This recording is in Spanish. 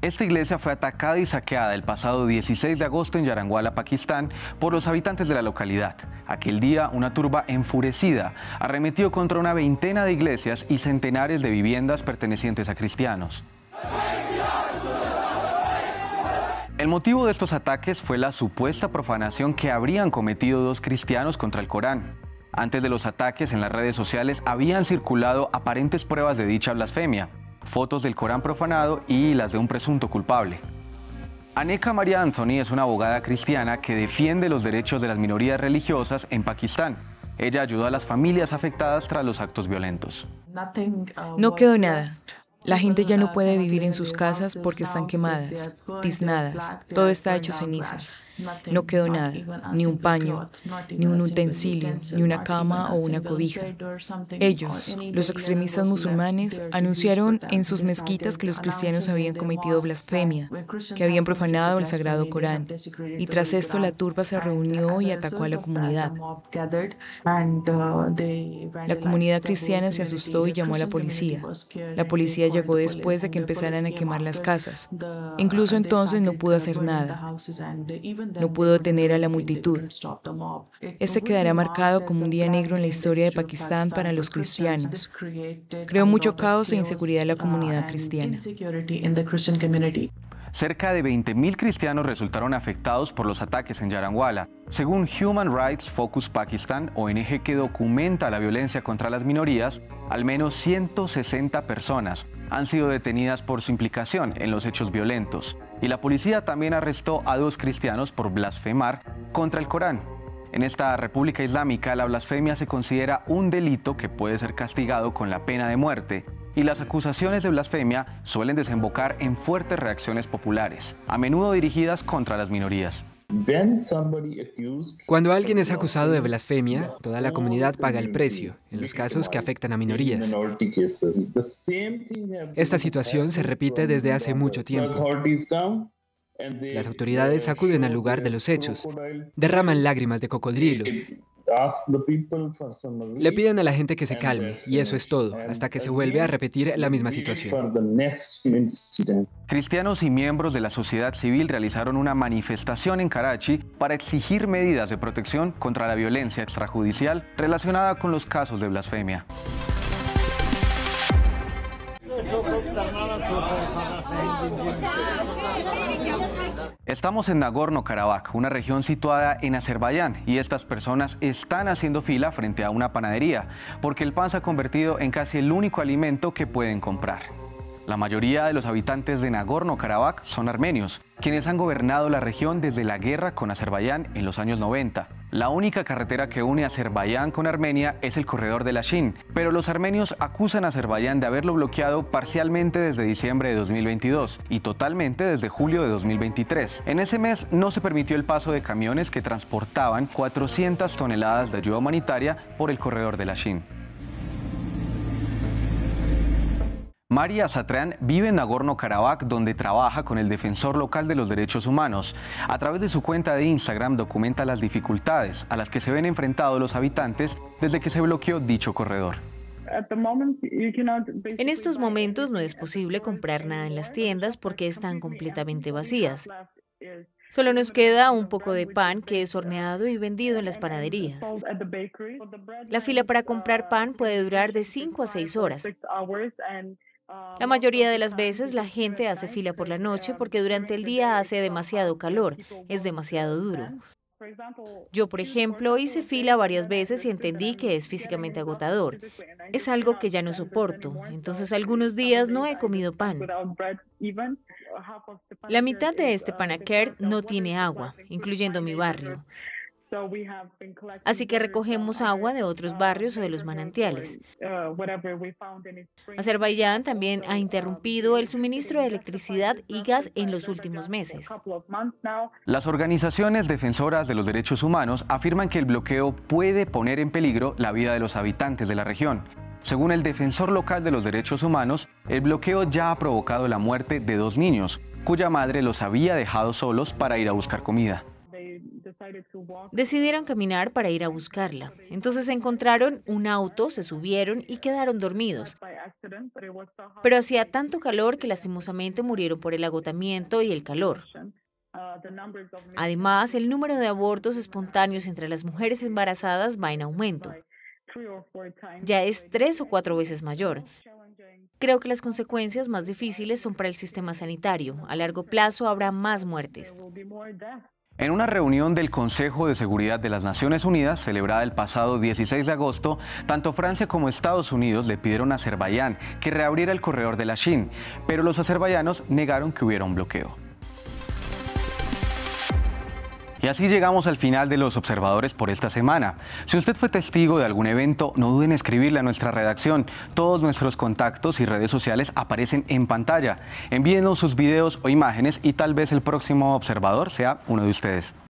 Esta iglesia fue atacada y saqueada el pasado 16 de agosto en Yaranguala, Pakistán, por los habitantes de la localidad. Aquel día, una turba enfurecida arremetió contra una veintena de iglesias y centenares de viviendas pertenecientes a cristianos. El motivo de estos ataques fue la supuesta profanación que habrían cometido dos cristianos contra el Corán. Antes de los ataques, en las redes sociales habían circulado aparentes pruebas de dicha blasfemia, fotos del Corán profanado y las de un presunto culpable. Aneka Maria Anthony es una abogada cristiana que defiende los derechos de las minorías religiosas en Pakistán. Ella ayudó a las familias afectadas tras los actos violentos. No quedó nada. La gente ya no puede vivir en sus casas porque están quemadas, tiznadas, todo está hecho cenizas. No quedó nada, ni un paño, ni un utensilio, ni una cama o una cobija. Ellos, los extremistas musulmanes, anunciaron en sus mezquitas que los cristianos habían cometido blasfemia, que habían profanado el sagrado Corán. Y tras esto la turba se reunió y atacó a la comunidad. La comunidad cristiana se asustó y llamó a la policía. La policía llegó después de que empezaran a quemar las casas. Incluso entonces no pudo hacer nada. No pudo detener a la multitud. Este quedará marcado como un día negro en la historia de Pakistán para los cristianos. Creó mucho caos e inseguridad en la comunidad cristiana. Cerca de 20.000 cristianos resultaron afectados por los ataques en Yaranguala. Según Human Rights Focus Pakistan, ONG que documenta la violencia contra las minorías, al menos 160 personas han sido detenidas por su implicación en los hechos violentos. Y la policía también arrestó a 2 cristianos por blasfemar contra el Corán. En esta República Islámica, la blasfemia se considera un delito que puede ser castigado con la pena de muerte. Y las acusaciones de blasfemia suelen desembocar en fuertes reacciones populares, a menudo dirigidas contra las minorías. Cuando alguien es acusado de blasfemia, toda la comunidad paga el precio, en los casos que afectan a minorías. Esta situación se repite desde hace mucho tiempo. Las autoridades acuden al lugar de los hechos, derraman lágrimas de cocodrilo. Le piden a la gente que se calme, y eso es todo, hasta que se vuelve a repetir la misma situación. Cristianos y miembros de la sociedad civil realizaron una manifestación en Karachi para exigir medidas de protección contra la violencia extrajudicial relacionada con los casos de blasfemia. Estamos en Nagorno-Karabaj, una región situada en Azerbaiyán, y estas personas están haciendo fila frente a una panadería, porque el pan se ha convertido en casi el único alimento que pueden comprar. La mayoría de los habitantes de Nagorno-Karabaj son armenios, quienes han gobernado la región desde la guerra con Azerbaiyán en los años 90. La única carretera que une Azerbaiyán con Armenia es el corredor de Lashin, pero los armenios acusan a Azerbaiyán de haberlo bloqueado parcialmente desde diciembre de 2022 y totalmente desde julio de 2023. En ese mes no se permitió el paso de camiones que transportaban 400 toneladas de ayuda humanitaria por el corredor de Lashin. Maria Satrian vive en Nagorno-Karabaj, donde trabaja con el defensor local de los derechos humanos. A través de su cuenta de Instagram documenta las dificultades a las que se ven enfrentados los habitantes desde que se bloqueó dicho corredor. En estos momentos no es posible comprar nada en las tiendas porque están completamente vacías. Solo nos queda un poco de pan que es horneado y vendido en las panaderías. La fila para comprar pan puede durar de 5 a 6 horas. La mayoría de las veces la gente hace fila por la noche porque durante el día hace demasiado calor, es demasiado duro. Yo, por ejemplo, hice fila varias veces y entendí que es físicamente agotador. Es algo que ya no soporto, entonces algunos días no he comido pan. La mitad de este panakert no tiene agua, incluyendo mi barrio. Así que recogemos agua de otros barrios o de los manantiales. Azerbaiyán también ha interrumpido el suministro de electricidad y gas en los últimos meses. Las organizaciones defensoras de los derechos humanos afirman que el bloqueo puede poner en peligro la vida de los habitantes de la región. Según el defensor local de los derechos humanos, el bloqueo ya ha provocado la muerte de 2 niños, cuya madre los había dejado solos para ir a buscar comida. Decidieron caminar para ir a buscarla. Entonces encontraron un auto, se subieron y quedaron dormidos. Pero hacía tanto calor que lastimosamente murieron por el agotamiento y el calor. Además, el número de abortos espontáneos entre las mujeres embarazadas va en aumento. Ya es 3 o 4 veces mayor. Creo que las consecuencias más difíciles son para el sistema sanitario. A largo plazo habrá más muertes. En una reunión del Consejo de Seguridad de las Naciones Unidas, celebrada el pasado 16 de agosto, tanto Francia como Estados Unidos le pidieron a Azerbaiyán que reabriera el corredor de Lashin, pero los azerbaiyanos negaron que hubiera un bloqueo. Y así llegamos al final de Los Observadores por esta semana. Si usted fue testigo de algún evento, no duden en escribirle a nuestra redacción. Todos nuestros contactos y redes sociales aparecen en pantalla. Envíenos sus videos o imágenes y tal vez el próximo observador sea uno de ustedes.